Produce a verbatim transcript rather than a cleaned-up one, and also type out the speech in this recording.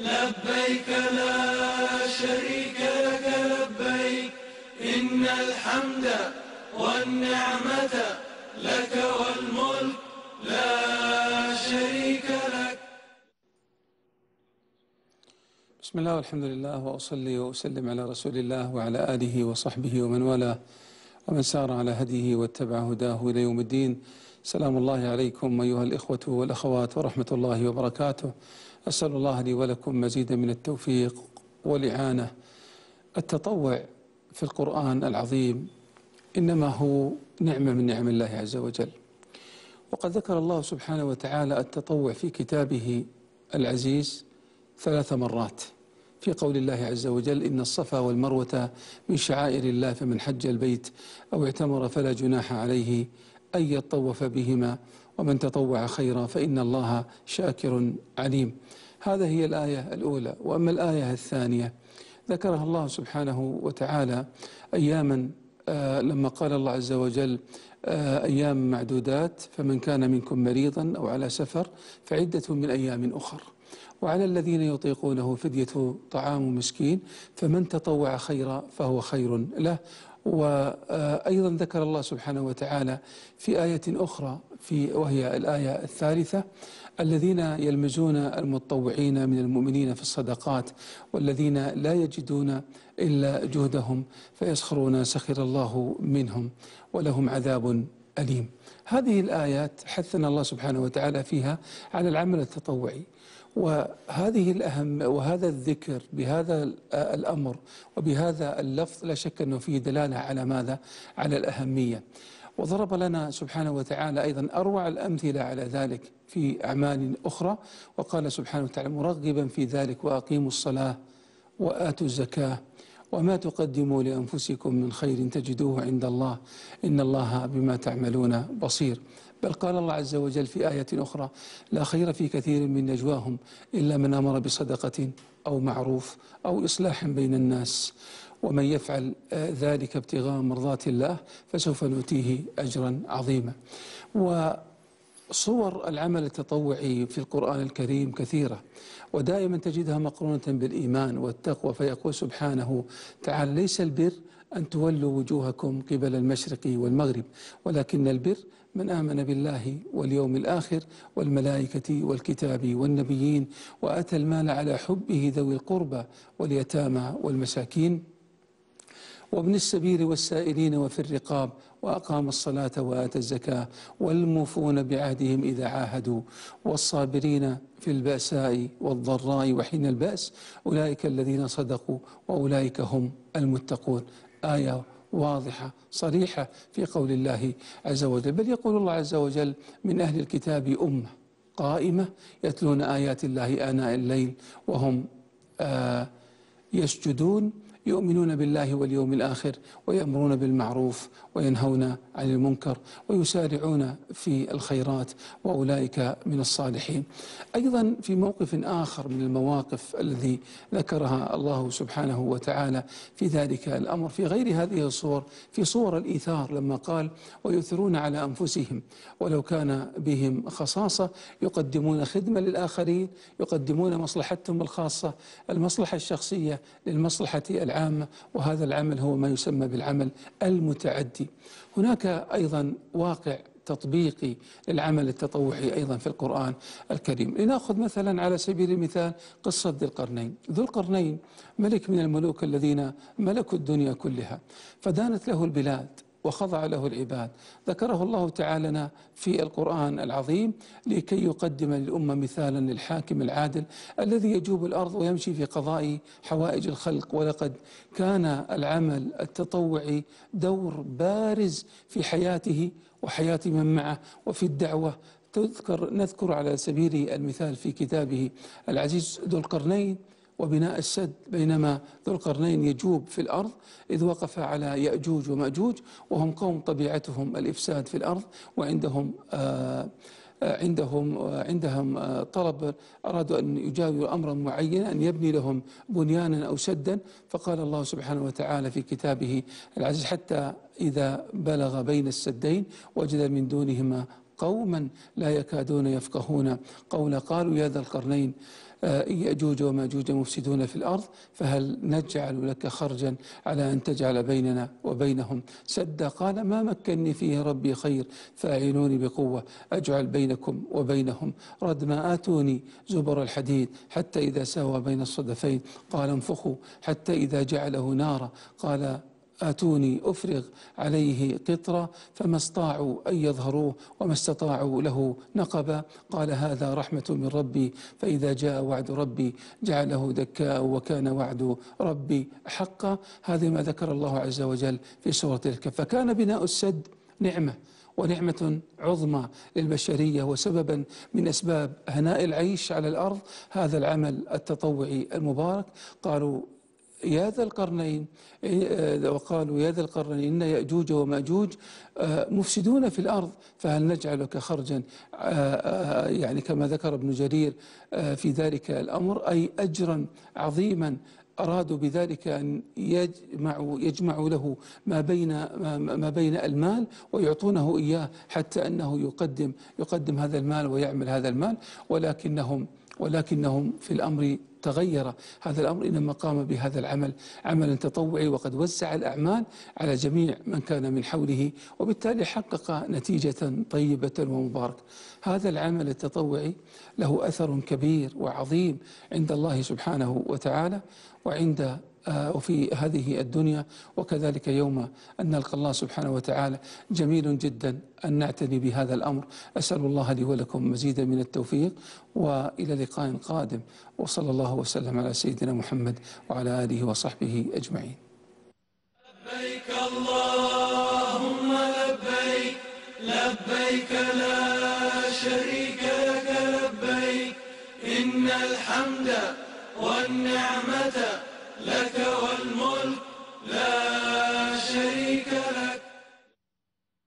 لبيك لا شريك لك لبيك إن الحمد والنعمة لك والملك لا شريك لك. بسم الله والحمد لله، وأصلي وأسلم على رسول الله وعلى آله وصحبه ومن والاه ومن سار على هديه واتبع هداه إلى يوم الدين. سلام الله عليكم أيها الإخوة والأخوات ورحمة الله وبركاته. أسأل الله لي ولكم مزيدا من التوفيق والإعانة. التطوع في القرآن العظيم إنما هو نعمة من نعم الله عز وجل، وقد ذكر الله سبحانه وتعالى التطوع في كتابه العزيز ثلاث مرات في قول الله عز وجل: إن الصفا والمروة من شعائر الله فمن حج البيت أو اعتمر فلا جناح عليه أن يطوف بهما ومن تطوع خيرا فإن الله شاكر عليم. هذا هي الآية الأولى. وأما الآية الثانية ذكرها الله سبحانه وتعالى أياما آه لما قال الله عز وجل: آه أيام معدودات فمن كان منكم مريضا أو على سفر فعدة من أيام أخر وعلى الذين يطيقونه فدية طعام مسكين فمن تطوع خيرا فهو خير له. وأيضا ذكر الله سبحانه وتعالى في آية أخرى في وهي الآية الثالثة: الذين يلمزون المتطوعين من المؤمنين في الصدقات والذين لا يجدون إلا جهدهم فيسخرون سخر الله منهم ولهم عذاب أليم. هذه الآيات حثنا الله سبحانه وتعالى فيها على العمل التطوعي، وهذه الأهم وهذا الذكر بهذا الأمر وبهذا اللفظ لا شك أنه فيه دلالة على ماذا؟ على الأهمية. وضرب لنا سبحانه وتعالى أيضا أروع الأمثلة على ذلك في أعمال أخرى، وقال سبحانه وتعالى مرغبا في ذلك: وأقيموا الصلاة وآتوا الزكاة وما تقدموا لأنفسكم من خير تجدوه عند الله إن الله بما تعملون بصير. بل قال الله عز وجل في آية أخرى: لا خير في كثير من نجواهم إلا من أمر بصدقة أو معروف أو إصلاح بين الناس ومن يفعل ذلك ابتغاء مرضات الله فسوف نؤتيه أجرا عظيما. وصور العمل التطوعي في القرآن الكريم كثيرة، ودائما تجدها مقرونة بالإيمان والتقوى. فيقول سبحانه تعالى: ليس البر أن تولوا وجوهكم قبل المشرق والمغرب ولكن البر من آمن بالله واليوم الآخر والملائكة والكتاب والنبيين وآتى المال على حبه ذوي القربى واليتامى والمساكين وابن السبيل والسائلين وفي الرقاب وأقام الصلاة وآتى الزكاة والموفون بعهدهم إذا عاهدوا والصابرين في البأساء والضراء وحين البأس أولئك الذين صدقوا وأولئك هم المتقون. آية واضحة صريحة في قول الله عز وجل. بل يقول الله عز وجل: من أهل الكتاب أمة قائمة يتلون آيات الله آناء الليل وهم آه يسجدون يؤمنون بالله واليوم الآخر ويأمرون بالمعروف وينهون عن المنكر ويسارعون في الخيرات وأولئك من الصالحين. أيضا في موقف آخر من المواقف الذي ذكرها الله سبحانه وتعالى في ذلك الأمر في غير هذه الصور، في صور الإيثار لما قال: ويؤثرون على أنفسهم ولو كان بهم خصاصة يقدمون خدمة للآخرين، يقدمون مصلحتهم الخاصة المصلحة الشخصية للمصلحة العامة. وهذا العمل هو ما يسمى بالعمل المتعدي. هناك أيضا واقع تطبيقي للعمل التطوعي أيضا في القرآن الكريم. لنأخذ مثلا على سبيل المثال قصة ذي القرنين. ذو القرنين ملك من الملوك الذين ملكوا الدنيا كلها، فدانت له البلاد وخضع له العباد. ذكره الله تعالى لنا في القرآن العظيم لكي يقدم للأمة مثالا للحاكم العادل الذي يجوب الأرض ويمشي في قضاء حوائج الخلق. ولقد كان العمل التطوعي دور بارز في حياته وحياة من معه وفي الدعوة. تذكر نذكر على سبيل المثال في كتابه العزيز ذو القرنين وبناء السد، بينما ذو القرنين يجوب في الأرض إذ وقف على يأجوج ومأجوج وهم قوم طبيعتهم الإفساد في الأرض، وعندهم آه عندهم عندهم طلب، أرادوا أن يجاوروا أمرا معينا أن يبني لهم بنيانا أو سدا. فقال الله سبحانه وتعالى في كتابه العزيز: حتى إذا بلغ بين السدين وجد من دونهما قوما لا يكادون يفقهون قولا قالوا يا ذا القرنين يأجوج وماجوج مفسدون في الأرض فهل نجعل لك خرجا على أن تجعل بيننا وبينهم سدا قال ما مكني فيه ربي خير فأعينوني بقوة أجعل بينكم وبينهم ردما آتوني زبر الحديد حتى إذا ساوى بين الصدفين قال انفخوا حتى إذا جعله نارا قال آتوني أفرغ عليه قطرة فما استطاعوا أن يظهروه وما استطاعوا له نقبا قال هذا رحمة من ربي فإذا جاء وعد ربي جعله دكاء وكان وعد ربي حقا. هذا ما ذكر الله عز وجل في سورة الكهف. فكان بناء السد نعمة ونعمة عظمى للبشرية وسببا من أسباب هناء العيش على الأرض هذا العمل التطوعي المبارك. قالوا يا ذا القرنين وقالوا يا ذا القرنين إن يأجوج ومأجوج مفسدون في الأرض فهل نجعلك خرجا يعني كما ذكر ابن جرير في ذلك الأمر أي أجرا عظيما أرادوا بذلك أن يجمعوا, يجمعوا له ما بين, ما بين المال ويعطونه إياه حتى أنه يقدم, يقدم هذا المال ويعمل هذا المال ولكنهم, ولكنهم في الأمر تغير هذا الأمر إنما قام بهذا العمل عملا تطوعي وقد وزع الأعمال على جميع من كان من حوله وبالتالي حقق نتيجة طيبة ومباركة. هذا العمل التطوعي له أثر كبير وعظيم عند الله سبحانه وتعالى وعند وفي هذه الدنيا وكذلك يوم أن نلقى الله سبحانه وتعالى. جميل جدا أن نعتني بهذا الأمر. أسأل الله لي ولكم مزيدا من التوفيق وإلى لقاء قادم وصلى الله وسلم على سيدنا محمد وعلى آله وصحبه أجمعين. لبيك اللهم لبيك لبيك لا شريك لك لبيك إن الحمد والنعمة لك